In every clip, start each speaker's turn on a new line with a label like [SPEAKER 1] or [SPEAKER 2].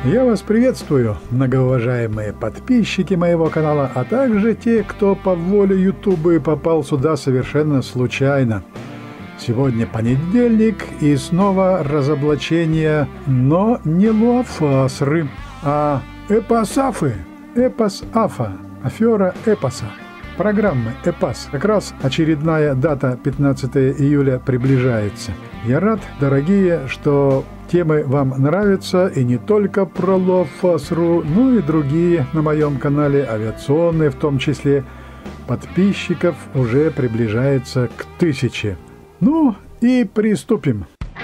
[SPEAKER 1] Я вас приветствую, многоуважаемые подписчики моего канала, а также те, кто по воле Ютуба попал сюда совершенно случайно. Сегодня понедельник и снова разоблачение, но не Луафасры, а Эпосафы, Эпос-Афа, афера Эпоса. Программы ЭПАС. Как раз очередная дата 15 июля приближается. Я рад, дорогие, что темы вам нравятся, и не только про Луафасру, но и другие на моем канале, авиационные в том числе. Подписчиков уже приближается к 1000. Ну и приступим.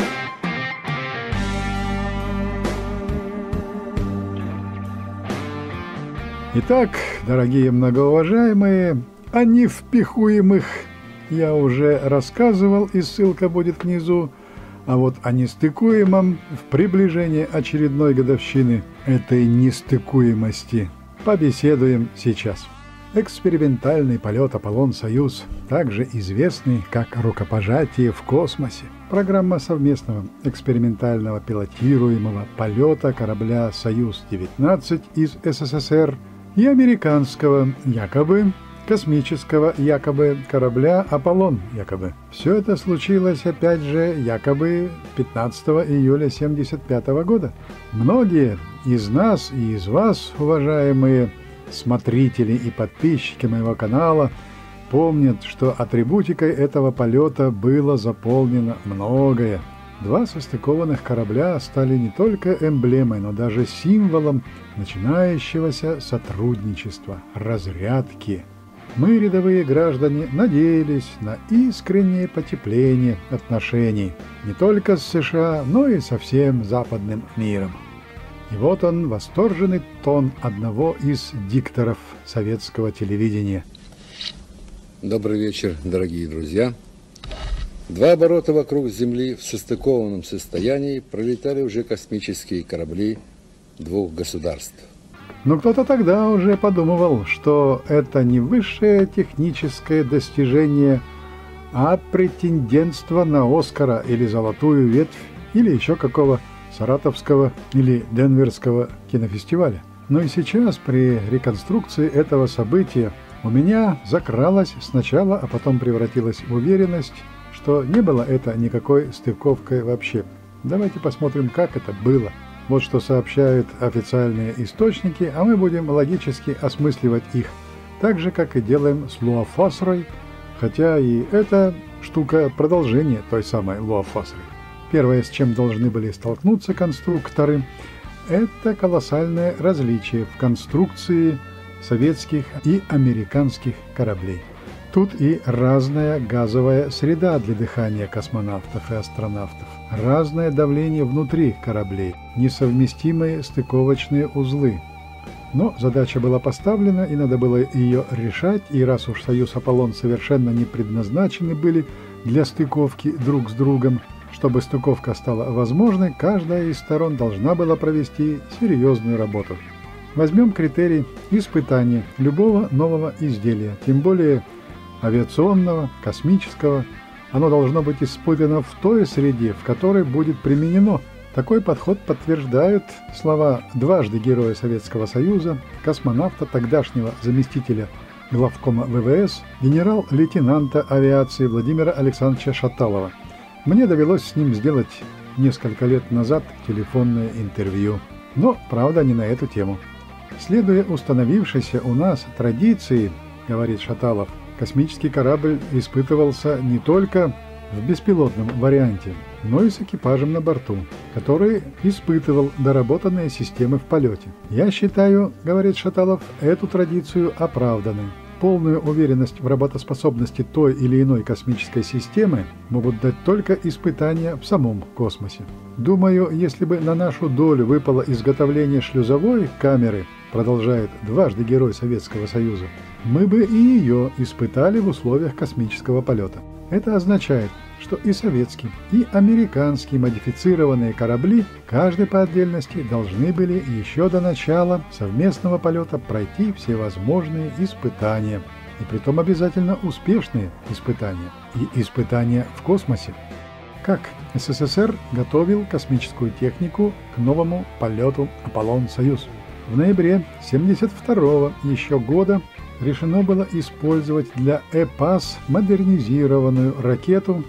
[SPEAKER 1] Итак, дорогие многоуважаемые, о невпихуемых я уже рассказывал, и ссылка будет внизу, а вот о нестыкуемом в приближении очередной годовщины этой нестыкуемости побеседуем сейчас. Экспериментальный полет «Аполлон-Союз», также известный как «Рукопожатие в космосе», программа совместного экспериментального пилотируемого полета корабля «Союз-19» из СССР и американского якобы космического якобы корабля «Аполлон» якобы. Все это случилось опять же якобы 15 июля 1975 года. Многие из нас и из вас, уважаемые смотрители и подписчики моего канала, помнят, что атрибутикой этого полета было заполнено многое. Два состыкованных корабля стали не только эмблемой, но даже символом начинающегося сотрудничества, разрядки. Мы, рядовые граждане, надеялись на искреннее потепление отношений не только с США, но и со всем западным миром. И вот он, восторженный тон одного из дикторов советского телевидения.
[SPEAKER 2] Добрый вечер, дорогие друзья. Два оборота вокруг Земли в состыкованном состоянии пролетали уже космические корабли двух государств.
[SPEAKER 1] Но кто-то тогда уже подумывал, что это не высшее техническое достижение, а претендентство на Оскара или Золотую ветвь, или еще какого Саратовского или Денверского кинофестиваля. Но и сейчас, при реконструкции этого события, у меня закралась сначала, а потом превратилась в уверенность, что не было это никакой стыковкой вообще. Давайте посмотрим, как это было. Вот что сообщают официальные источники, а мы будем логически осмысливать их, так же, как и делаем с Луафасрой, хотя и эта штука продолжение той самой Луафасры. Первое, с чем должны были столкнуться конструкторы, это колоссальное различие в конструкции советских и американских кораблей. Тут и разная газовая среда для дыхания космонавтов и астронавтов, разное давление внутри кораблей, несовместимые стыковочные узлы. Но задача была поставлена, и надо было ее решать, и раз уж Союз-Аполлон совершенно не предназначены были для стыковки друг с другом, чтобы стыковка стала возможной, каждая из сторон должна была провести серьезную работу. Возьмем критерий испытания любого нового изделия, тем более авиационного, космического. Оно должно быть испытано в той среде, в которой будет применено. Такой подход подтверждают слова дважды Героя Советского Союза, космонавта, тогдашнего заместителя главкома ВВС, генерал-лейтенанта авиации Владимира Александровича Шаталова. Мне довелось с ним сделать несколько лет назад телефонное интервью. Но, правда, не на эту тему. Следуя установившейся у нас традиции, говорит Шаталов, космический корабль испытывался не только в беспилотном варианте, но и с экипажем на борту, который испытывал доработанные системы в полете. Я считаю, говорит Шаталов, эту традицию оправданной. Полную уверенность в работоспособности той или иной космической системы могут дать только испытания в самом космосе. Думаю, если бы на нашу долю выпало изготовление шлюзовой камеры, продолжает дважды Герой Советского Союза, мы бы и ее испытали в условиях космического полета. Это означает, что и советские, и американские модифицированные корабли, каждый по отдельности, должны были еще до начала совместного полета пройти всевозможные испытания, и притом обязательно успешные испытания, и испытания в космосе. как СССР готовил космическую технику к новому полету «Аполлон-Союз». В ноябре 1972 еще года решено было использовать для ЭПАС модернизированную ракету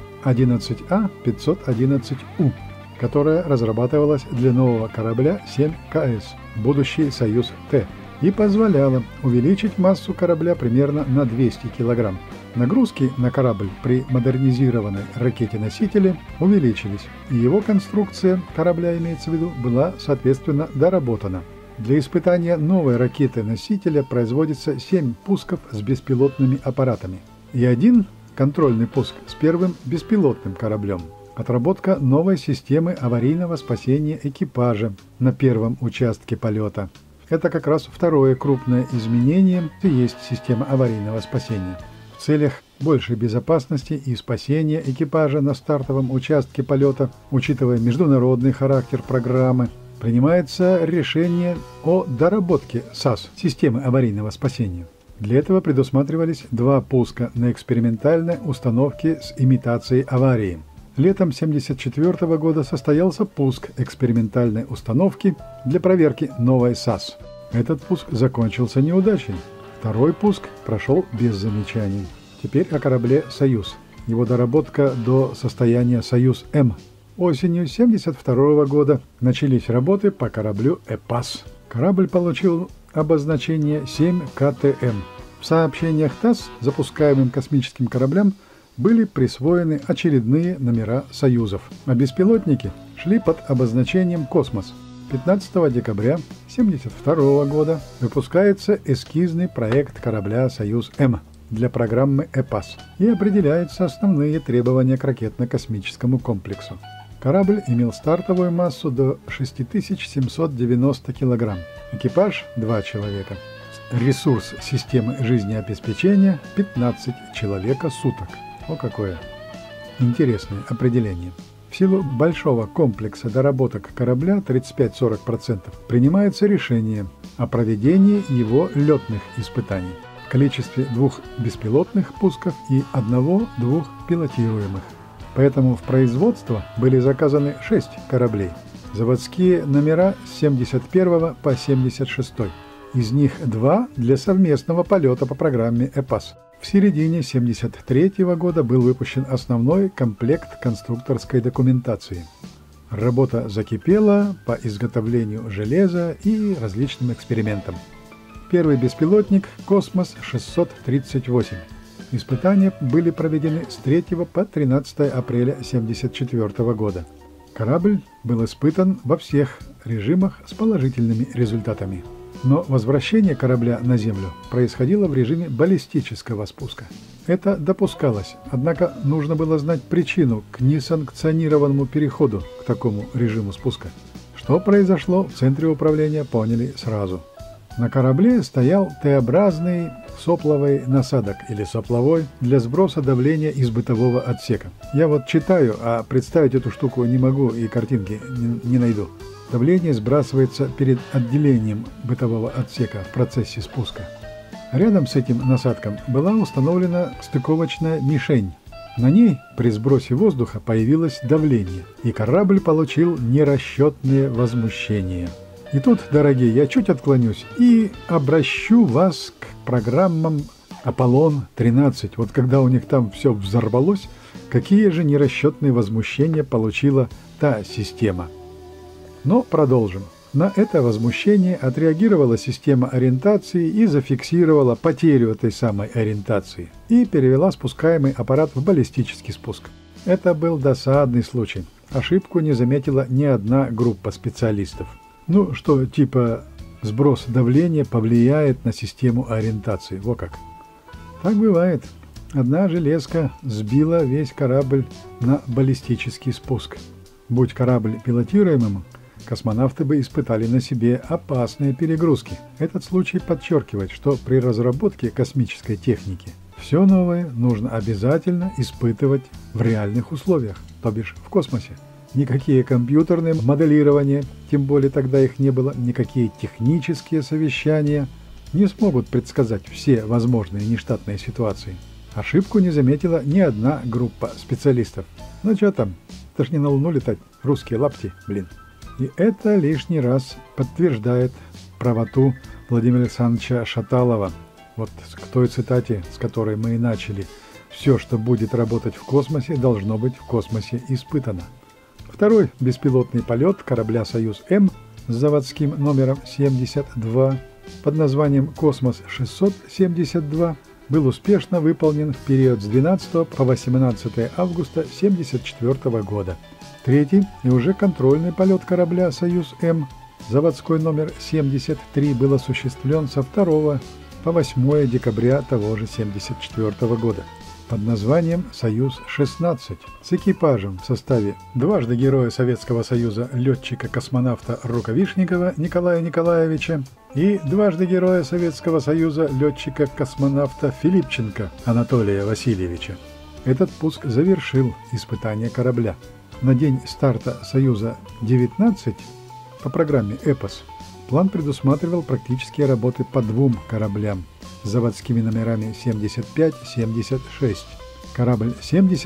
[SPEAKER 1] 11А-511У, которая разрабатывалась для нового корабля 7КС, будущий «Союз-Т», и позволяла увеличить массу корабля примерно на 200 кг. Нагрузки на корабль при модернизированной ракете-носителе увеличились, и его конструкция, корабля имеется в виду, была соответственно доработана. Для испытания новой ракеты-носителя производится 7 пусков с беспилотными аппаратами и 1 контрольный пуск с первым беспилотным кораблем. Отработка новой системы аварийного спасения экипажа на первом участке полета. Это как раз второе крупное изменение и есть система аварийного спасения. В целях большей безопасности и спасения экипажа на стартовом участке полета, учитывая международный характер программы, принимается решение о доработке САС, системы аварийного спасения. Для этого предусматривались 2 пуска на экспериментальной установке с имитацией аварии. Летом 1974 года состоялся пуск экспериментальной установки для проверки новой САС. Этот пуск закончился неудачей. Второй пуск прошел без замечаний. Теперь о корабле «Союз». Его доработка до состояния «Союз-М». Осенью 1972 года начались работы по кораблю «ЭПАС». Корабль получил обозначение 7КТМ. В сообщениях ТАСС запускаемым космическим кораблям были присвоены очередные номера союзов, а беспилотники шли под обозначением «Космос». 15 декабря 1972 года выпускается эскизный проект корабля «Союз-М» для программы ЭПАС и определяются основные требования к ракетно-космическому комплексу. Корабль имел стартовую массу до 6790 кг, экипаж – 2 человека, ресурс системы жизнеобеспечения – 15 человека суток. О, какое интересное определение. В силу большого комплекса доработок корабля 35-40% принимается решение о проведении его летных испытаний в количестве 2 беспилотных пусков и 1-2 пилотируемых. Поэтому в производство были заказаны 6 кораблей. Заводские номера с 71 по 76. Из них 2 для совместного полета по программе ЭПАС. В середине 1973 года был выпущен основной комплект конструкторской документации. Работа закипела по изготовлению железа и различным экспериментам. Первый беспилотник «Космос-638». Испытания были проведены с 3 по 13 апреля 1974 года. Корабль был испытан во всех режимах с положительными результатами. Но возвращение корабля на Землю происходило в режиме баллистического спуска. Это допускалось, однако нужно было знать причину к несанкционированному переходу к такому режиму спуска. Что произошло в центре управления, поняли сразу. На корабле стоял Т-образный сопловый насадок или сопловой для сброса давления из бытового отсека. Я вот читаю, а представить эту штуку не могу и картинки не найду. Давление сбрасывается перед отделением бытового отсека в процессе спуска. Рядом с этим насадком была установлена стыковочная мишень. На ней при сбросе воздуха появилось давление, и корабль получил нерасчетные возмущения. И тут, дорогие, я чуть отклонюсь и обращу вас к программам «Аполлон-13». Вот когда у них там все взорвалось, какие же нерасчетные возмущения получила та система. Но продолжим. На это возмущение отреагировала система ориентации и зафиксировала потерю этой самой ориентации и перевела спускаемый аппарат в баллистический спуск. Это был досадный случай. Ошибку не заметила ни одна группа специалистов. Ну, что типа сброс давления повлияет на систему ориентации. Во как. Так бывает. Одна железка сбила весь корабль на баллистический спуск. Будь корабль пилотируемым, космонавты бы испытали на себе опасные перегрузки. Этот случай подчеркивает, что при разработке космической техники все новое нужно обязательно испытывать в реальных условиях, то бишь в космосе. Никакие компьютерные моделирования, тем более тогда их не было, никакие технические совещания не смогут предсказать все возможные нештатные ситуации. Ошибку не заметила ни одна группа специалистов. Ну что там, Это ж не на Луну летать, русские лапти, блин. И это лишний раз подтверждает правоту Владимира Александровича Шаталова. Вот к той цитате, с которой мы и начали. «Все, что будет работать в космосе, должно быть в космосе испытано». Второй беспилотный полет корабля «Союз-М» с заводским номером 72 под названием «Космос-672» был успешно выполнен в период с 12 по 18 августа 1974 года. Третий и уже контрольный полет корабля «Союз-М» заводской номер 73 был осуществлен со 2 по 8 декабря того же 1974 года под названием «Союз-16» с экипажем в составе дважды Героя Советского Союза летчика-космонавта Рукавишникова Николая Николаевича и дважды Героя Советского Союза летчика-космонавта Филипченко Анатолия Васильевича. Этот пуск завершил испытание корабля. На день старта «Союза-19» по программе «Эпос» план предусматривал практические работы по двум кораблям с заводскими номерами 75-76. Корабль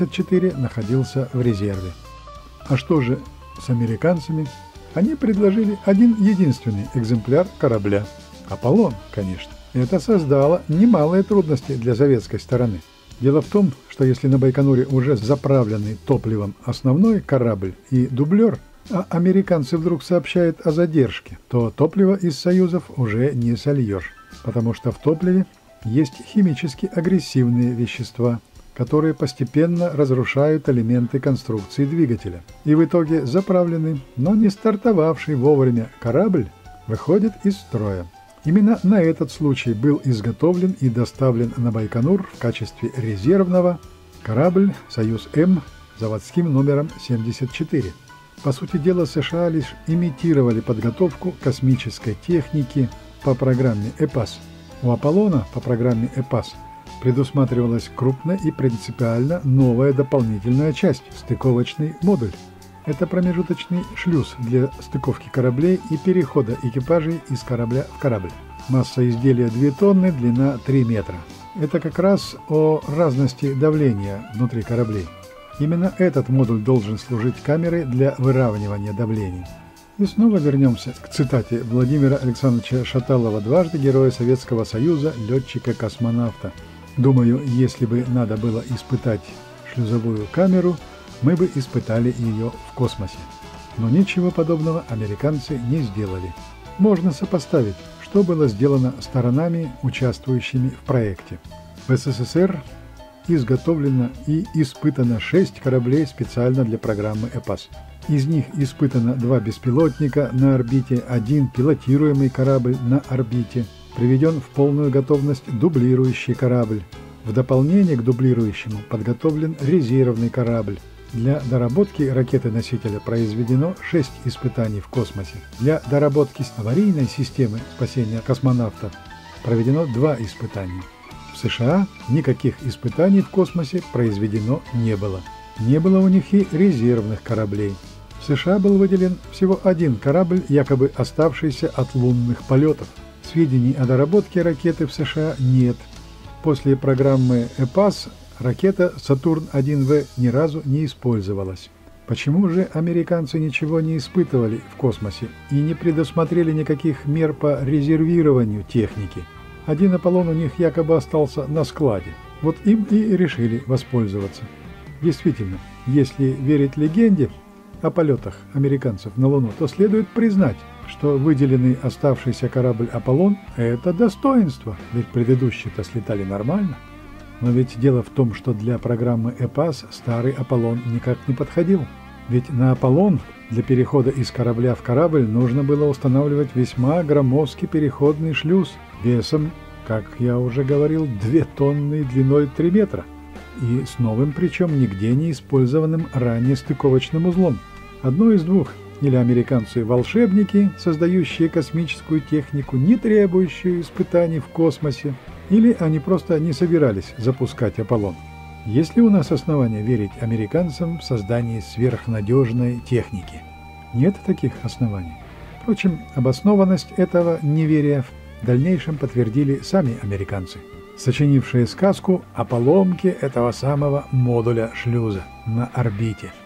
[SPEAKER 1] 74 находился в резерве. А что же с американцами? Они предложили один единственный экземпляр корабля. «Аполлон», конечно. Это создало немалые трудности для советской стороны. Дело в том, что если на Байконуре уже заправленный топливом основной корабль и дублер, а американцы вдруг сообщают о задержке, то топливо из союзов уже не сольешь, потому что в топливе есть химически агрессивные вещества, которые постепенно разрушают элементы конструкции двигателя. И в итоге заправленный, но не стартовавший вовремя корабль выходит из строя. Именно на этот случай был изготовлен и доставлен на Байконур в качестве резервного корабль «Союз-М» заводским номером 74. По сути дела, США лишь имитировали подготовку космической техники по программе «ЭПАС». У «Аполлона» по программе «ЭПАС» предусматривалась крупная и принципиально новая дополнительная часть – стыковочный модуль. Это промежуточный шлюз для стыковки кораблей и перехода экипажей из корабля в корабль. Масса изделия 2 тонны, длина 3 метра. Это как раз о разности давления внутри кораблей. Именно этот модуль должен служить камерой для выравнивания давлений. И снова вернемся к цитате Владимира Александровича Шаталова, дважды Героя Советского Союза, летчика-космонавта. «Думаю, если бы надо было испытать шлюзовую камеру, мы бы испытали ее в космосе». Но ничего подобного американцы не сделали. Можно сопоставить, что было сделано сторонами, участвующими в проекте. В СССР изготовлено и испытано 6 кораблей специально для программы «ЭПАС». Из них испытано 2 беспилотника на орбите, 1 пилотируемый корабль на орбите, приведен в полную готовность дублирующий корабль. В дополнение к дублирующему подготовлен резервный корабль. Для доработки ракеты-носителя произведено 6 испытаний в космосе. Для доработки аварийной системы спасения космонавтов проведено 2 испытания. В США никаких испытаний в космосе произведено не было. Не было у них и резервных кораблей. В США был выделен всего 1 корабль, якобы оставшийся от лунных полетов. Сведений о доработке ракеты в США нет. После программы «ЭПАС» ракета «Сатурн-1В» ни разу не использовалась. Почему же американцы ничего не испытывали в космосе и не предусмотрели никаких мер по резервированию техники? 1 «Аполлон» у них якобы остался на складе. Вот им и решили воспользоваться. Действительно, если верить легенде о полетах американцев на Луну, то следует признать, что выделенный оставшийся корабль «Аполлон» – это достоинство, ведь предыдущие-то слетали нормально. Но ведь дело в том, что для программы «ЭПАС» старый «Аполлон» никак не подходил. Ведь на «Аполлон» для перехода из корабля в корабль нужно было устанавливать весьма громоздкий переходный шлюз весом, как я уже говорил, 2 тонны и длиной 3 метра. И с новым, причем нигде не использованным ранее стыковочным узлом. Одно из двух: или американцы волшебники, создающие космическую технику, не требующую испытаний в космосе, или они просто не собирались запускать «Аполлон». Есть ли у нас основания верить американцам в создании сверхнадежной техники? Нет таких оснований. Впрочем, обоснованность этого неверия в дальнейшем подтвердили сами американцы, сочинившие сказку о поломке этого самого модуля шлюза на орбите.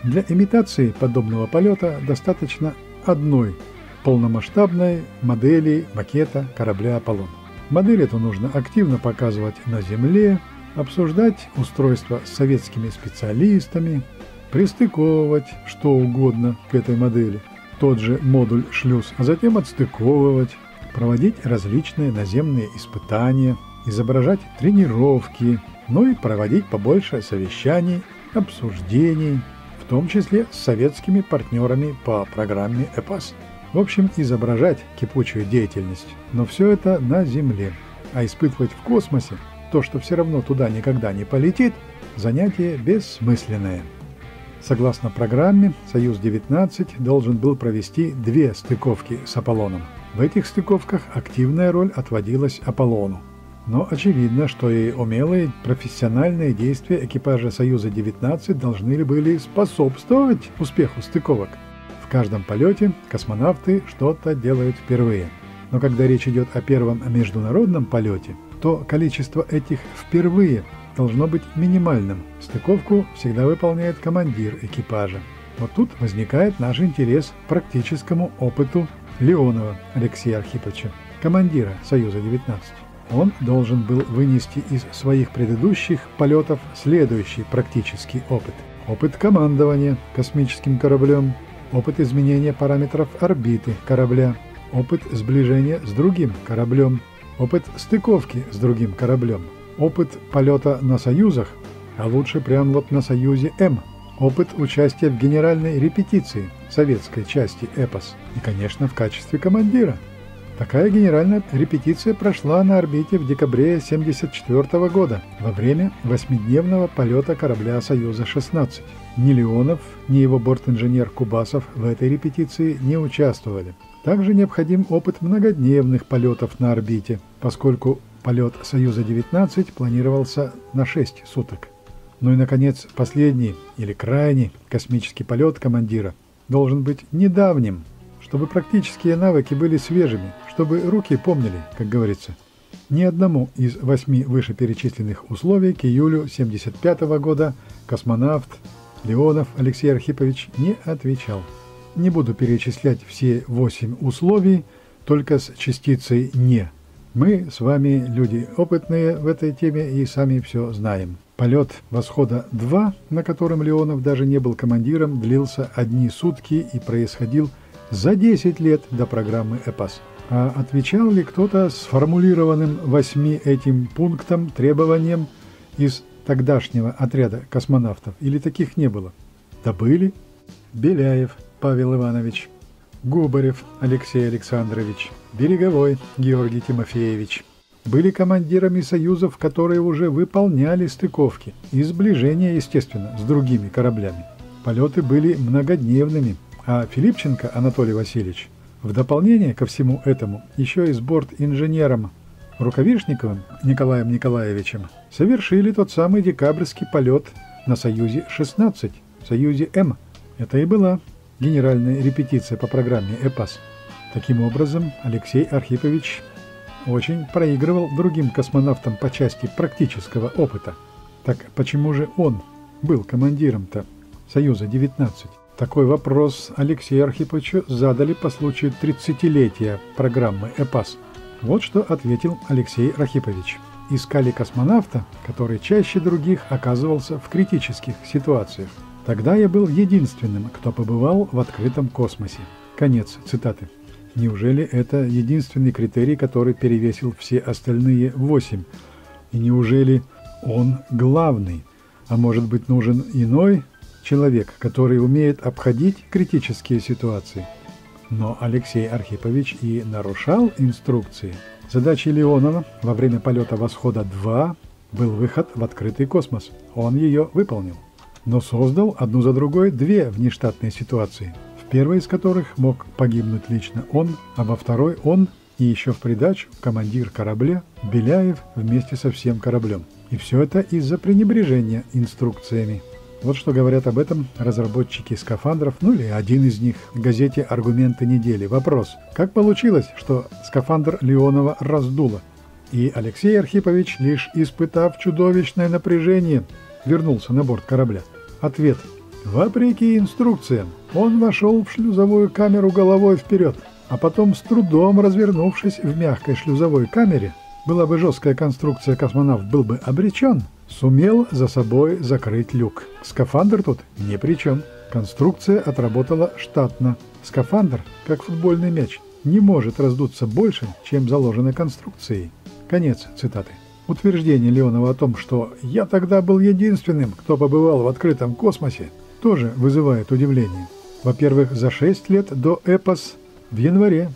[SPEAKER 1] Для имитации подобного полета достаточно одной полномасштабной модели макета корабля «Аполлон». Модель эту нужно активно показывать на Земле, обсуждать устройство с советскими специалистами, пристыковывать что угодно к этой модели, тот же модуль-шлюз, а затем отстыковывать, проводить различные наземные испытания, изображать тренировки, ну и проводить побольше совещаний, обсуждений, в том числе с советскими партнерами по программе «ЭПАС». В общем, изображать кипучую деятельность, но все это на Земле, а испытывать в космосе то, что все равно туда никогда не полетит, занятие бессмысленное. Согласно программе, «Союз-19» должен был провести 2 стыковки с «Аполлоном». В этих стыковках активная роль отводилась «Аполлону». Но очевидно, что и умелые профессиональные действия экипажа «Союза-19» должны были способствовать успеху стыковок. В каждом полете космонавты что-то делают впервые. Но когда речь идет о первом международном полете, то количество этих «впервые» должно быть минимальным. Стыковку всегда выполняет командир экипажа. Вот тут возникает наш интерес к практическому опыту Леонова Алексея Архиповича, командира «Союза-19». Он должен был вынести из своих предыдущих полетов следующий практический опыт. Опыт командования космическим кораблем, опыт изменения параметров орбиты корабля, опыт сближения с другим кораблем, опыт стыковки с другим кораблем, опыт полета на «Союзах», а лучше прямо вот на «Союзе-М», опыт участия в генеральной репетиции советской части «ЭПАС» и, конечно, в качестве командира. Такая генеральная репетиция прошла на орбите в декабре 1974 года во время 8-дневного полета корабля «Союза-16». Ни Леонов, ни его бортинженер Кубасов в этой репетиции не участвовали. Также необходим опыт многодневных полетов на орбите, поскольку полет «Союза-19» планировался на 6 суток. Ну и, наконец, последний или крайний космический полет командира должен быть недавним, чтобы практические навыки были свежими, чтобы руки помнили, как говорится. Ни одному из 8 вышеперечисленных условий к июлю 1975 года космонавт Леонов Алексей Архипович не отвечал. Не буду перечислять все 8 условий, только с частицей «не». Мы с вами люди опытные в этой теме и сами все знаем. Полет «Восхода-2», на котором Леонов даже не был командиром, длился 1 сутки и происходил за 10 лет до программы «ЭПАС». А отвечал ли кто-то сформулированным 8 этим пунктом, требованием из тогдашнего отряда космонавтов, или таких не было? Да были. Беляев Павел Иванович, Губарев Алексей Александрович, Береговой Георгий Тимофеевич. Были командирами союзов, которые уже выполняли стыковки и сближение, естественно, с другими кораблями. Полеты были многодневными, а Филипченко Анатолий Васильевич в дополнение ко всему этому еще и с бортинженером Рукавишниковым Николаем Николаевичем совершили тот самый декабрьский полет на «Союзе-16», «Союзе-М». Это и была генеральная репетиция по программе «ЭПАС». Таким образом, Алексей Архипович очень проигрывал другим космонавтам по части практического опыта. Так почему же он был командиром-то «Союза-19»? Такой вопрос Алексею Архиповичу задали по случаю 30-летия программы «ЭПАС». Вот что ответил Алексей Архипович. Искали космонавта, который чаще других оказывался в критических ситуациях. Тогда я был единственным, кто побывал в открытом космосе. Конец цитаты. Неужели это единственный критерий, который перевесил все остальные 8? И неужели он главный? А может быть, нужен иной человек, который умеет обходить критические ситуации? Но Алексей Архипович и нарушал инструкции. Задачей Леонова во время полета «Восхода-2» был выход в открытый космос. Он ее выполнил. Но создал одну за другой 2 внештатные ситуации, в первой из которых мог погибнуть лично он, а во второй он и еще в придачу командир корабля Беляев вместе со всем кораблем. И все это из-за пренебрежения инструкциями. Вот что говорят об этом разработчики скафандров, ну или один из них, в газете «Аргументы недели». Вопрос: как получилось, что скафандр Леонова раздуло? И Алексей Архипович, лишь испытав чудовищное напряжение, вернулся на борт корабля. Ответ: Вопреки инструкциям, он вошел в шлюзовую камеру головой вперед, а потом, с трудом развернувшись в мягкой шлюзовой камере, была бы жесткая конструкция, космонавт был бы обречен, сумел за собой закрыть люк. Скафандр тут ни при чем. Конструкция отработала штатно. Скафандр, как футбольный мяч, не может раздуться больше, чем заложено конструкцией. Конец цитаты. Утверждение Леонова о том, что «я тогда был единственным, кто побывал в открытом космосе», тоже вызывает удивление. Во-первых, за 6 лет до «Эпос» в январе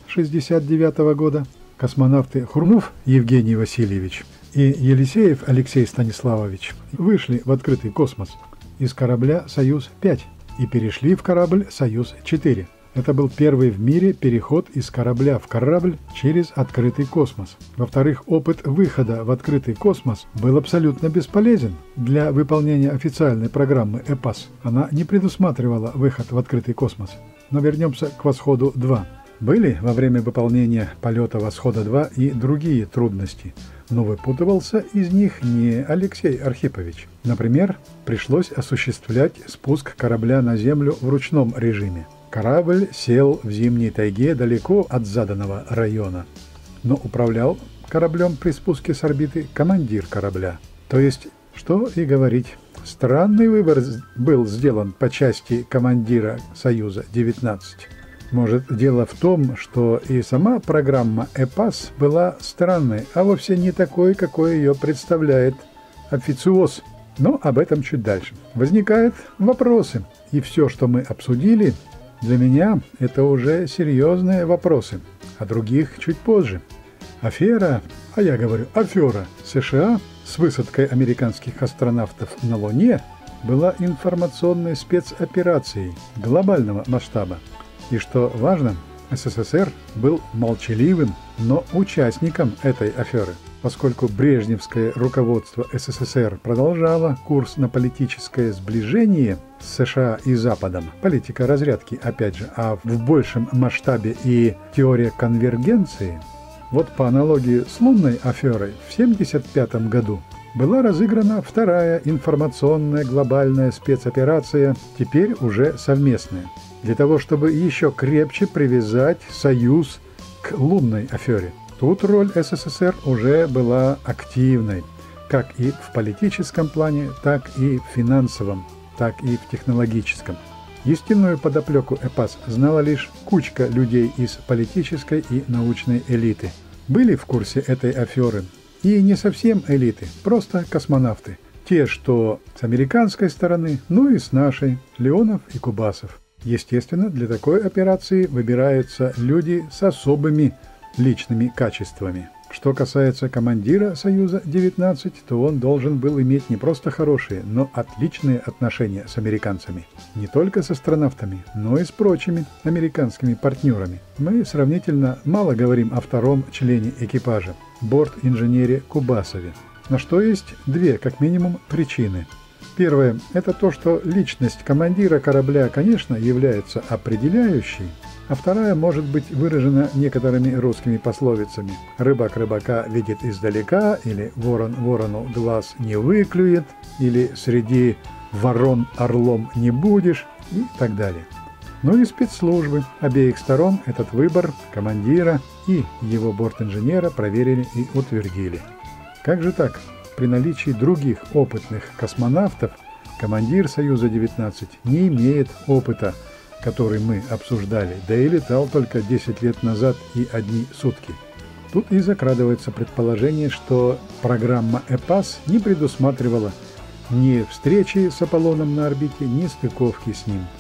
[SPEAKER 1] 1969 года космонавты Хрунов Евгений Васильевич и Елисеев Алексей Станиславович вышли в открытый космос из корабля «Союз-5» и перешли в корабль «Союз-4». Это был первый в мире переход из корабля в корабль через открытый космос. Во-вторых, опыт выхода в открытый космос был абсолютно бесполезен для выполнения официальной программы «ЭПАС». Она не предусматривала выход в открытый космос. Но вернемся к «Восходу-2». Были во время выполнения полета «Восхода-2» и другие трудности, но выпутывался из них не Алексей Архипович. Например, пришлось осуществлять спуск корабля на Землю в ручном режиме. Корабль сел в зимней тайге далеко от заданного района, но управлял кораблем при спуске с орбиты командир корабля. То есть, что и говорить, странный выбор был сделан по части командира «Союза-19». Может, дело в том, что и сама программа «ЭПАС» была странной, а вовсе не такой, какой ее представляет официоз. Но об этом чуть дальше. Возникают вопросы, и все, что мы обсудили, для меня это уже серьезные вопросы, а других чуть позже. Афера, а я говорю афера США с высадкой американских астронавтов на Луне была информационной спецоперацией глобального масштаба. И что важно, СССР был молчаливым, но участником этой аферы, поскольку брежневское руководство СССР продолжало курс на политическое сближение с США и Западом, политика разрядки опять же, а в большем масштабе и теория конвергенции. Вот по аналогии с лунной аферой в 1975 году была разыграна вторая информационная глобальная спецоперация, теперь уже совместная, для того, чтобы еще крепче привязать Союз к лунной афере. Тут роль СССР уже была активной, как и в политическом плане, так и в финансовом, так и в технологическом. Истинную подоплеку ЭПАС знала лишь кучка людей из политической и научной элиты. Были в курсе этой аферы и не совсем элиты, просто космонавты. Те, что с американской стороны, ну и с нашей, Леонов и Кубасов. Естественно, для такой операции выбираются люди с особыми личными качествами. Что касается командира Союза-19, то он должен был иметь не просто хорошие, но отличные отношения с американцами. Не только с астронавтами, но и с прочими американскими партнерами. Мы сравнительно мало говорим о втором члене экипажа – борт-инженере Кубасове. На что есть две, как минимум, причины. Первое – это то, что личность командира корабля, конечно, является определяющей, а вторая может быть выражена некоторыми русскими пословицами. «Рыбак рыбака видит издалека», или «Ворон ворону глаз не выклюет», или «Среди ворон орлом не будешь» и так далее. Ну и спецслужбы обеих сторон этот выбор командира и его борт-инженера проверили и утвердили. Как же так? При наличии других опытных космонавтов командир Союза-19 не имеет опыта, который мы обсуждали, да и летал только 10 лет назад и одни сутки. Тут и закрадывается предположение, что программа ЭПАС не предусматривала ни встречи с Аполлоном на орбите, ни стыковки с ним.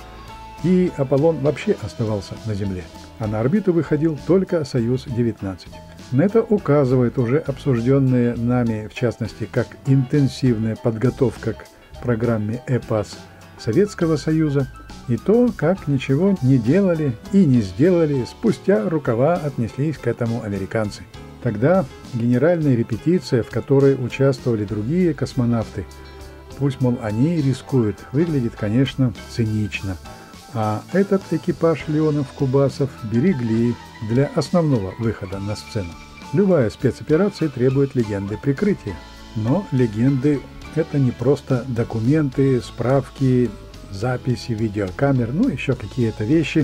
[SPEAKER 1] И Аполлон вообще оставался на Земле, а на орбиту выходил только Союз-19. На это указывает уже обсужденная нами, в частности, как интенсивная подготовка к программе ЭПАС Советского Союза, и то, как ничего не делали и не сделали, спустя рукава отнеслись к этому американцы. Тогда генеральная репетиция, в которой участвовали другие космонавты, пусть, мол, они рискуют, выглядит, конечно, цинично. А этот экипаж Леонов-Кубасов берегли для основного выхода на сцену. Любая спецоперация требует легенды прикрытия. Но легенды – это не просто документы, справки записи, видеокамер, ну еще какие-то вещи.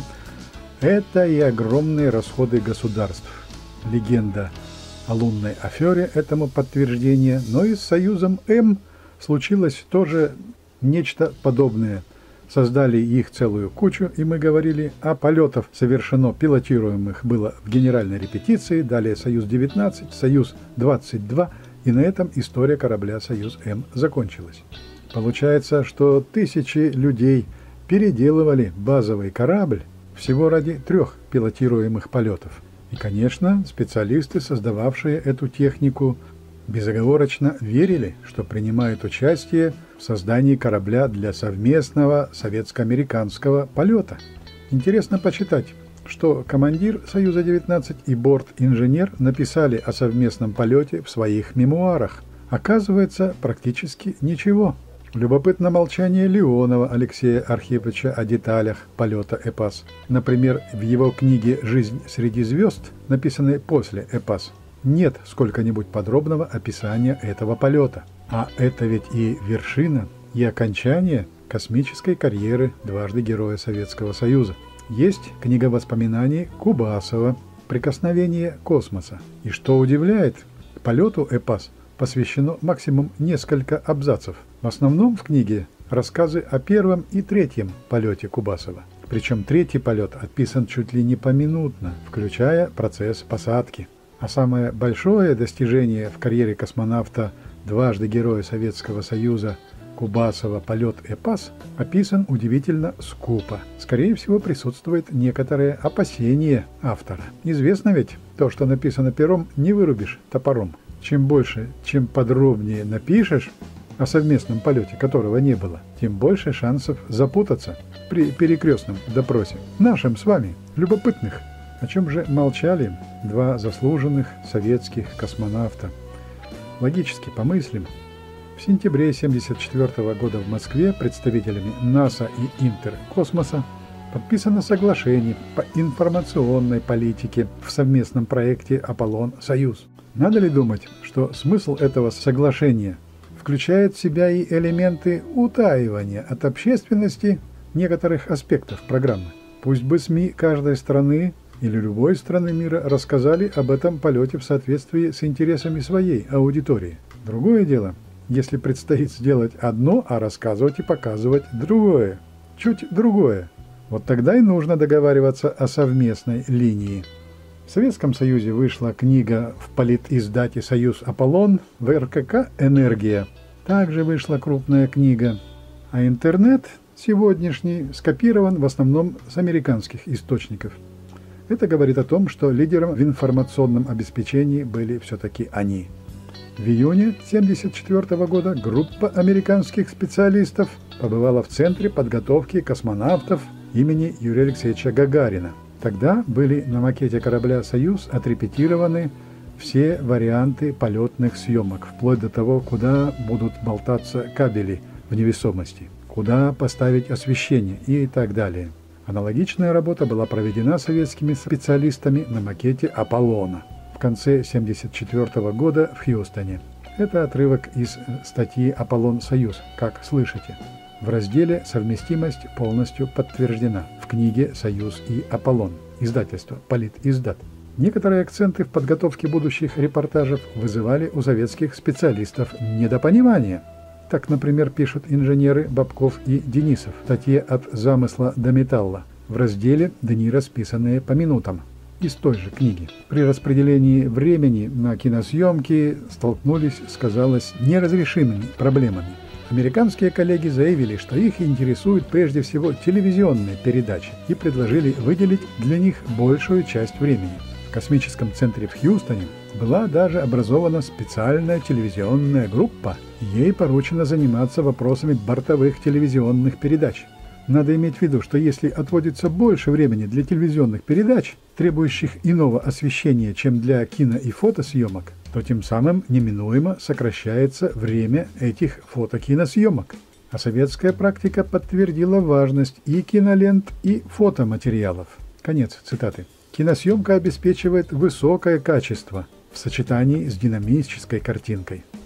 [SPEAKER 1] Это и огромные расходы государств. Легенда о лунной афере этому подтверждение, но и с Союзом М случилось тоже нечто подобное. Создали их целую кучу, и мы говорили, а полетов совершено пилотируемых было в генеральной репетиции, далее Союз-19, Союз-22, и на этом история корабля Союз-М закончилась. Получается, что тысячи людей переделывали базовый корабль всего ради 3 пилотируемых полетов. И, конечно, специалисты, создававшие эту технику, безоговорочно верили, что принимают участие в создании корабля для совместного советско-американского полета. Интересно почитать, что командир Союза-19 и борт-инженер написали о совместном полете в своих мемуарах. Оказывается, практически ничего. Любопытно молчание Леонова Алексея Архиповича о деталях полета «Эпас». Например, в его книге «Жизнь среди звезд», написанной после «Эпас», нет сколько-нибудь подробного описания этого полета. А это ведь и вершина, и окончание космической карьеры дважды Героя Советского Союза. Есть книга воспоминаний Кубасова «Прикосновение космоса». И что удивляет, полету «Эпас» посвящено максимум несколько абзацев. В основном в книге рассказы о 1 и 3 полете Кубасова. Причем 3-й полет описан чуть ли не поминутно, включая процесс посадки. А самое большое достижение в карьере космонавта дважды Героя Советского Союза Кубасова полет «Эпас» описан удивительно скупо. Скорее всего, присутствует некоторое опасение автора. Известно ведь, то, что написано пером, не вырубишь топором. Чем больше, чем подробнее напишешь о совместном полете, которого не было, тем больше шансов запутаться при перекрестном допросе. Нашим с вами, любопытных. О чем же молчали 2 заслуженных советских космонавта? Логически помыслим. В сентябре 1974 года в Москве представителями НАСА и Интеркосмоса подписано соглашение по информационной политике в совместном проекте «Аполлон-Союз». Надо ли думать, что смысл этого соглашения включает в себя и элементы утаивания от общественности некоторых аспектов программы? Пусть бы СМИ каждой страны или любой страны мира рассказали об этом полете в соответствии с интересами своей аудитории. Другое дело, если предстоит сделать одно, а рассказывать и показывать другое, чуть другое. Вот тогда и нужно договариваться о совместной линии. В Советском Союзе вышла книга в политиздате «Союз Аполлон», в РКК «Энергия». Также вышла крупная книга, а интернет сегодняшний скопирован в основном с американских источников. Это говорит о том, что лидером в информационном обеспечении были все-таки они. В июне 1974 года группа американских специалистов побывала в Центре подготовки космонавтов имени Юрия Алексеевича Гагарина. Тогда были на макете корабля «Союз» отрепетированы все варианты полетных съемок, вплоть до того, куда будут болтаться кабели в невесомости, куда поставить освещение и так далее. Аналогичная работа была проведена советскими специалистами на макете «Аполлона» в конце 1974 года в Хьюстоне. Это отрывок из статьи «Аполлон-Союз», как слышите. В разделе «Совместимость» полностью подтверждена в книге «Союз и Аполлон», издательство «Политиздат». Некоторые акценты в подготовке будущих репортажей вызывали у советских специалистов недопонимание. Так, например, пишут инженеры Бабков и Денисов в статье «От замысла до металла» в разделе «Дни, расписанные по минутам» из той же книги. При распределении времени на киносъемки столкнулись, сказалось, неразрешимыми проблемами. Американские коллеги заявили, что их интересуют прежде всего телевизионные передачи и предложили выделить для них большую часть времени. В космическом центре в Хьюстоне была даже образована специальная телевизионная группа, ей поручено заниматься вопросами бортовых телевизионных передач. Надо иметь в виду, что если отводится больше времени для телевизионных передач, требующих иного освещения, чем для кино- и фотосъемок, то тем самым неминуемо сокращается время этих фото-киносъемок. А советская практика подтвердила важность и кинолент, и фотоматериалов. Конец цитаты. Киносъемка обеспечивает высокое качество в сочетании с динамической картинкой.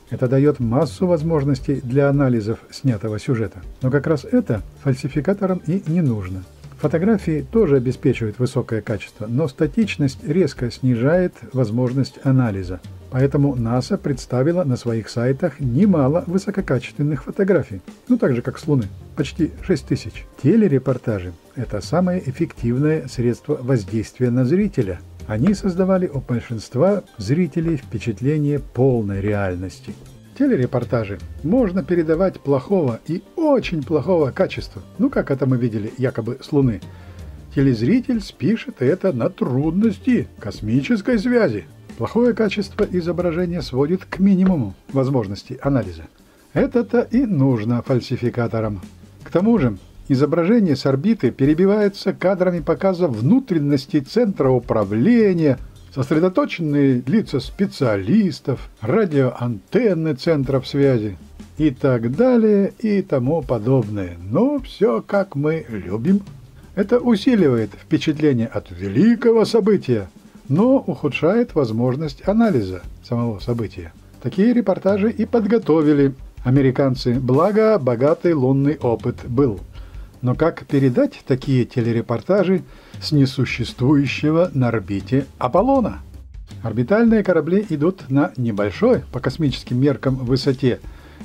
[SPEAKER 1] Это дает массу возможностей для анализов снятого сюжета. Но как раз это фальсификаторам и не нужно. Фотографии тоже обеспечивают высокое качество, но статичность резко снижает возможность анализа. Поэтому НАСА представила на своих сайтах немало высококачественных фотографий. Так же, как с Луны. Почти 6000. Телерепортажи – это самое эффективное средство воздействия на зрителя. Они создавали у большинства зрителей впечатление полной реальности. Телерепортажи можно передавать плохого и очень плохого качества. Как это мы видели якобы с Луны. Телезритель спишет это на трудности космической связи. Плохое качество изображения сводит к минимуму возможности анализа. Это-то и нужно фальсификаторам. К тому же, изображение с орбиты перебивается кадрами показа внутренностей центра управления, сосредоточенные лица специалистов, радиоантенны центров связи и так далее и тому подобное. Но все как мы любим. Это усиливает впечатление от великого события, но ухудшает возможность анализа самого события. Такие репортажи и подготовили американцы, благо богатый лунный опыт был. Но как передать такие телерепортажи с несуществующего на орбите Аполлона? Орбитальные корабли идут на небольшой по космическим меркам высоте,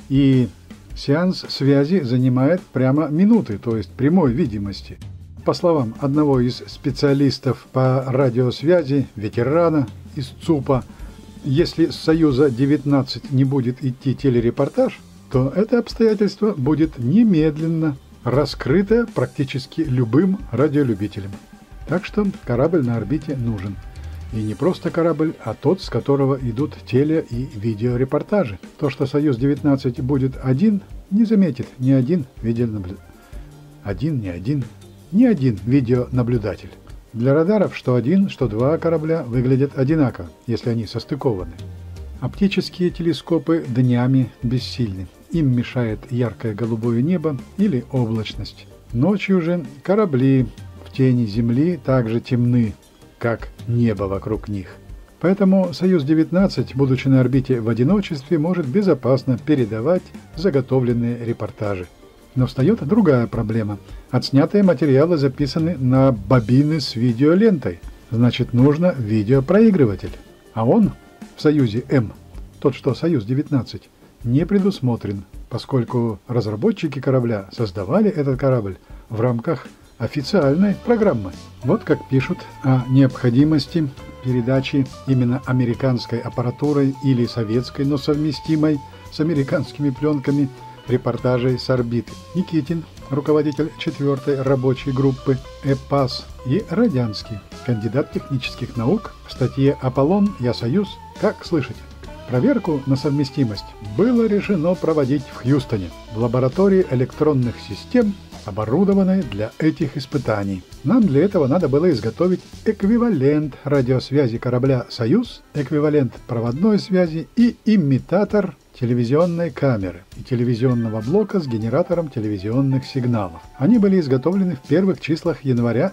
[SPEAKER 1] и сеанс связи занимает прямо минуты, то есть прямой видимости. По словам одного из специалистов по радиосвязи, ветерана из ЦУПа, если с Союза-19 не будет идти телерепортаж, то это обстоятельство будет немедленно раскрыто практически любым радиолюбителем. Так что корабль на орбите нужен. И не просто корабль, а тот, с которого идут теле- и видеорепортажи. То, что Союз-19 будет один, не заметит ни один видеонаблюдатель. Для радаров что один, что два корабля выглядят одинаково, если они состыкованы. Оптические телескопы днями бессильны. Им мешает яркое голубое небо или облачность. Ночью же корабли в тени Земли также темны, как небо вокруг них. Поэтому Союз-19, будучи на орбите в одиночестве, может безопасно передавать заготовленные репортажи. Но встает другая проблема. Отснятые материалы записаны на бобины с видеолентой. Значит, нужно видеопроигрыватель. А он в Союзе-М, тот, что Союз-19, не предусмотрен, поскольку разработчики корабля создавали этот корабль в рамках официальной программы. Вот как пишут о необходимости передачи именно американской аппаратурой или советской, но совместимой с американскими пленками, репортажей с орбиты. Никитин, руководитель 4-й рабочей группы ЭПАС, и Родянский, кандидат технических наук, в статье «Аполлон. Я Союз. Как слышите?». Проверку на совместимость было решено проводить в Хьюстоне, в лаборатории электронных систем, оборудованной для этих испытаний. Нам для этого надо было изготовить эквивалент радиосвязи корабля «Союз», эквивалент проводной связи и имитатор телевизионной камеры и телевизионного блока с генератором телевизионных сигналов. Они были изготовлены в первых числах января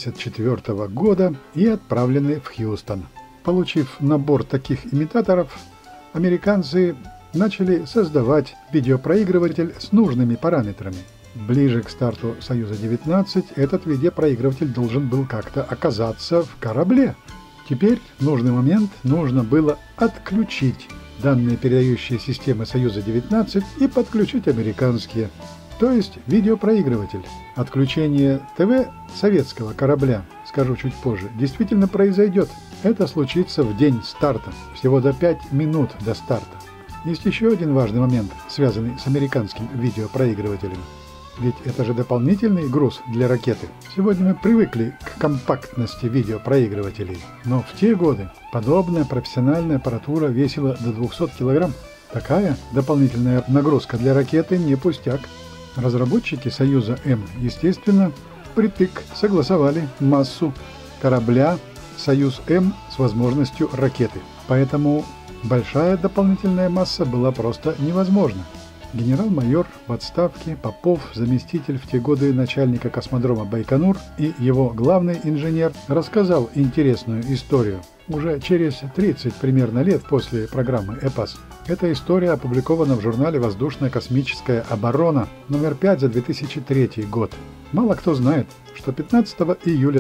[SPEAKER 1] 1974 года и отправлены в Хьюстон. Получив набор таких имитаторов, американцы начали создавать видеопроигрыватель с нужными параметрами. Ближе к старту Союза-19 этот видеопроигрыватель должен был как-то оказаться в корабле. Теперь в нужный момент нужно было отключить данные передающие системы Союза-19 и подключить американские, то есть видеопроигрыватель. Отключение ТВ советского корабля, скажу чуть позже, действительно произойдет. Это случится в день старта, всего до 5 минут до старта. Есть еще один важный момент, связанный с американским видеопроигрывателем. Ведь это же дополнительный груз для ракеты. Сегодня мы привыкли к компактности видеопроигрывателей, но в те годы подобная профессиональная аппаратура весила до 200 кг. Такая дополнительная нагрузка для ракеты не пустяк. Разработчики Союза-М, естественно, впритык согласовали массу корабля Союз-М с возможностью ракеты. Поэтому большая дополнительная масса была просто невозможна. Генерал-майор в отставке Попов, заместитель в те годы начальника космодрома Байконур, и его главный инженер рассказал интересную историю. уже через 30 примерно лет после программы «ЭПАС». Эта история опубликована в журнале «Воздушная космическая оборона» номер 5 за 2003 год. Мало кто знает, что 15 июля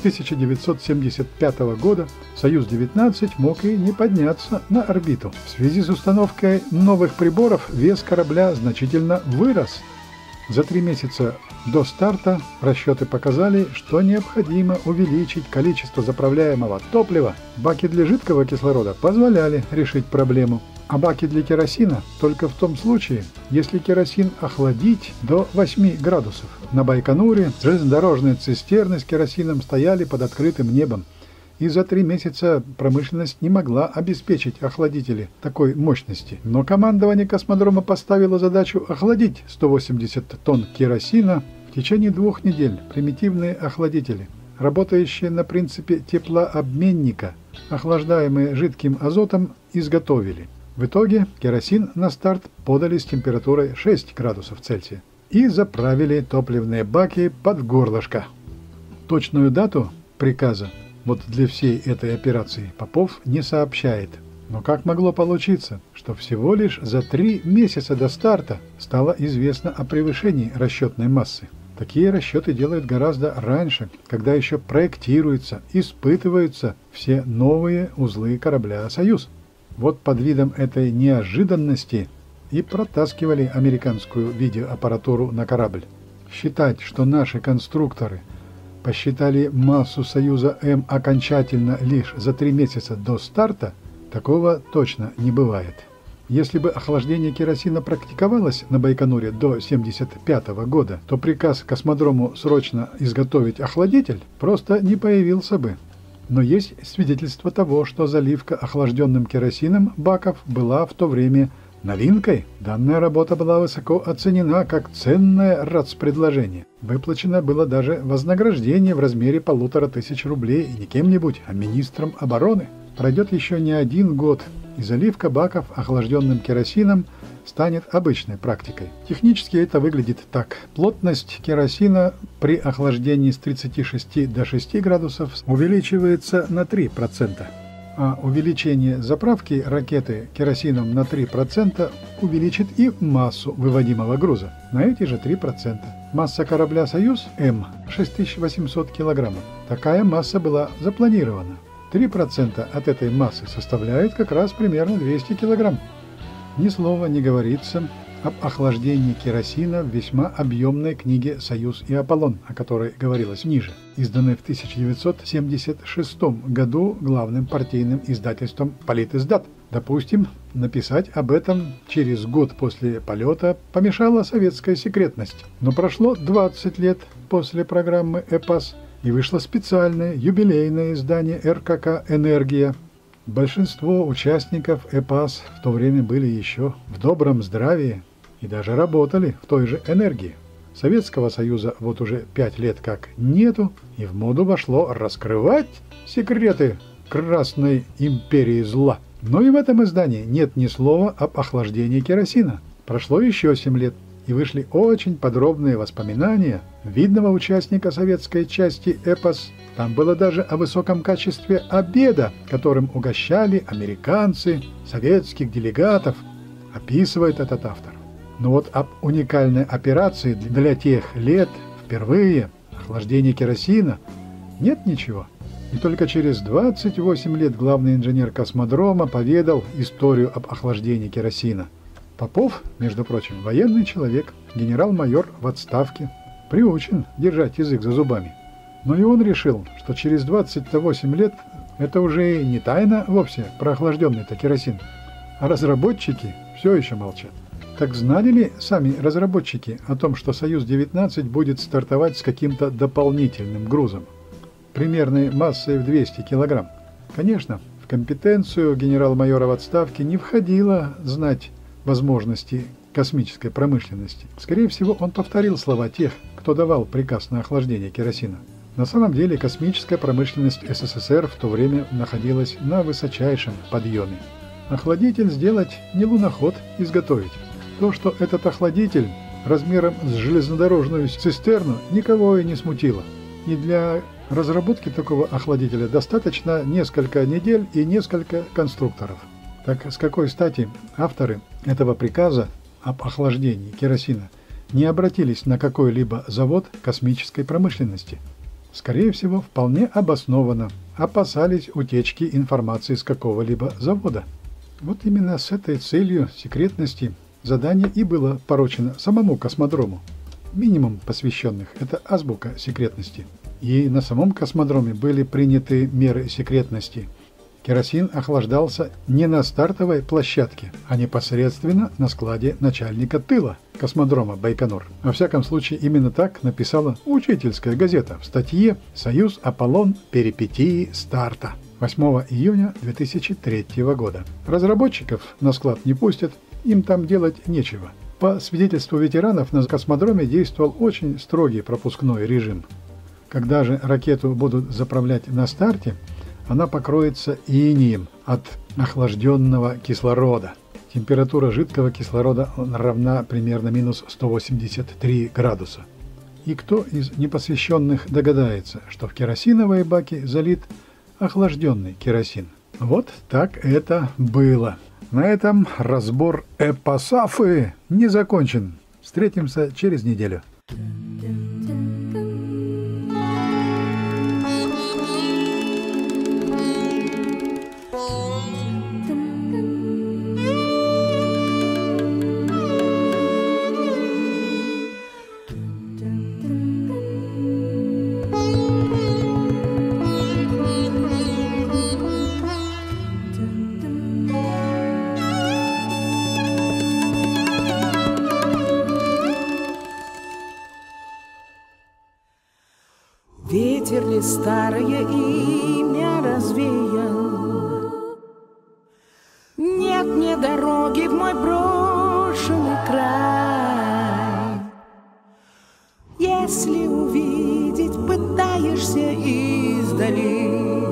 [SPEAKER 1] 1975 года «Союз-19» мог и не подняться на орбиту. В связи с установкой новых приборов вес корабля значительно вырос. За 3 месяца до старта расчеты показали, что необходимо увеличить количество заправляемого топлива. Баки для жидкого кислорода позволяли решить проблему, а баки для керосина только в том случае, если керосин охладить до 8 градусов. На Байконуре железнодорожные цистерны с керосином стояли под открытым небом, и за 3 месяца промышленность не могла обеспечить охладители такой мощности. Но командование космодрома поставило задачу охладить 180 тонн керосина в течение 2 недель. Примитивные охладители, работающие на принципе теплообменника, охлаждаемые жидким азотом, изготовили. В итоге керосин на старт подали с температурой 6 градусов Цельсия и заправили топливные баки под горлышко. Точную дату приказа вот для всей этой операции Попов не сообщает. Но как могло получиться, что всего лишь за 3 месяца до старта стало известно о превышении расчетной массы? Такие расчеты делают гораздо раньше, когда еще проектируются, испытываются все новые узлы корабля «Союз». Вот под видом этой неожиданности и протаскивали американскую видеоаппаратуру на корабль. Считать, что наши конструкторы посчитали массу «Союза-М» окончательно лишь за 3 месяца до старта, такого точно не бывает. Если бы охлаждение керосина практиковалось на Байконуре до 1975 года, то приказ космодрому срочно изготовить охладитель просто не появился бы. Но есть свидетельство того, что заливка охлажденным керосином баков была в то время новинкой. Данная работа была высоко оценена как ценное рацпредложение. Выплачено было даже вознаграждение в размере 1500 рублей, и не кем-нибудь, а министром обороны. Пройдет еще не 1 год, и заливка баков охлажденным керосином станет обычной практикой. Технически это выглядит так. Плотность керосина при охлаждении с 36 до 6 градусов увеличивается на 3%. А увеличение заправки ракеты керосином на 3% увеличит и массу выводимого груза на эти же 3%. Масса корабля «Союз-М» 6800 килограммов. Такая масса была запланирована. 3% от этой массы составляет как раз примерно 200 килограмм. Ни слова не говорится об охлаждении керосина в весьма объемной книге «Союз и Аполлон», о которой говорилось ниже, изданной в 1976 году главным партийным издательством «Политиздат». Допустим, написать об этом через год после полета помешала советская секретность. Но прошло 20 лет после программы «ЭПАС», и вышло специальное юбилейное издание РКК «Энергия». Большинство участников ЭПАС в то время были еще в добром здравии и даже работали в той же «Энергии». Советского Союза вот уже 5 лет как нету, и в моду вошло раскрывать секреты Красной империи зла. Но и в этом издании нет ни слова об охлаждении керосина. Прошло еще 7 лет, и вышли очень подробные воспоминания видного участника советской части ЭПАС. Там было даже о высоком качестве обеда, которым угощали американцы, советских делегатов, описывает этот автор. Но вот об уникальной операции для тех лет, впервые, охлаждение керосина, нет ничего. И только через 28 лет главный инженер космодрома поведал историю об охлаждении керосина. Попов, между прочим, военный человек, генерал-майор в отставке, приучен держать язык за зубами. Но и он решил, что через 28 лет это уже не тайна вовсе про охлажденный-то керосин, а разработчики все еще молчат. Так знали ли сами разработчики о том, что «Союз-19» будет стартовать с каким-то дополнительным грузом, примерной массой в 200 килограмм? Конечно, в компетенцию генерал-майора в отставке не входило знать возможности космической промышленности. Скорее всего, он повторил слова тех, кто давал приказ на охлаждение керосина. На самом деле, космическая промышленность СССР в то время находилась на высочайшем подъеме. Охладитель сделать не луноход изготовить. То, что этот охладитель размером с железнодорожную цистерну, никого и не смутило. И для Разработке такого охладителя достаточно несколько недель и несколько конструкторов. Так с какой стати авторы этого приказа об охлаждении керосина не обратились на какой-либо завод космической промышленности? Скорее всего, вполне обоснованно опасались утечки информации с какого-либо завода. Вот именно с этой целью секретности задание и было поручено самому космодрому. Минимум посвященных – это азбука секретности. И на самом космодроме были приняты меры секретности. Керосин охлаждался не на стартовой площадке, а непосредственно на складе начальника тыла космодрома Байконур. Во всяком случае, именно так написала учительская газета в статье «Союз Аполлон. Перипетии старта» 8 июня 2003 года. Разработчиков на склад не пустят, им там делать нечего. По свидетельству ветеранов, на космодроме действовал очень строгий пропускной режим. Когда же ракету будут заправлять на старте, она покроется инием от охлажденного кислорода. Температура жидкого кислорода равна примерно минус 183 градуса. И кто из непосвященных догадается, что в керосиновые баки залит охлажденный керосин? Вот так это было. На этом разбор эпосафы не закончен. Встретимся через неделю.
[SPEAKER 3] Ветер ли старое имя развеял? Нет мне дороги в мой брошенный край. Если увидеть пытаешься издали,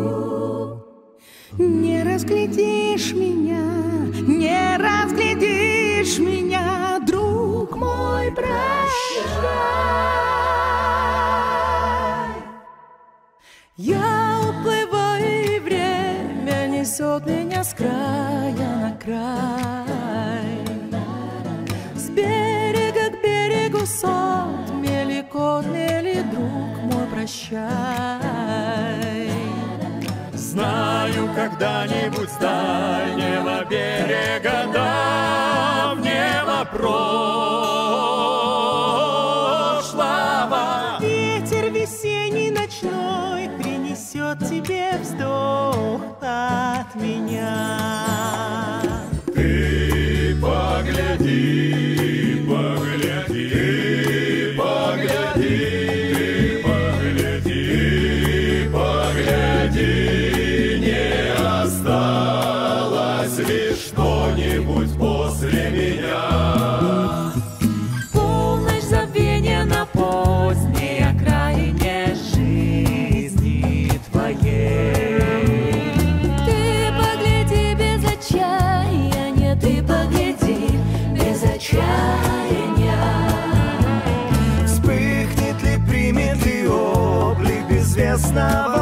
[SPEAKER 3] не разглядишь меня, не разглядишь меня, друг мой, прощай. Я уплываю, и время несет меня с края на край. С берега к берегу сот мелькот, мели, друг мой, прощай.
[SPEAKER 4] Знаю, когда-нибудь с дальнего берега давнего прошлого
[SPEAKER 3] ветер весенний ночной принесет тебе вздох от меня.
[SPEAKER 4] Ты погляди, погляди, ты погляди, ты погляди, погляди, не осталось ли что-нибудь после меня?
[SPEAKER 3] Полночь забвения на поздней окраине жизни твоей. Ты погляди без отчаяния, ты погляди без отчаяния.
[SPEAKER 4] Вспыхнет ли, примет ли облик безвестного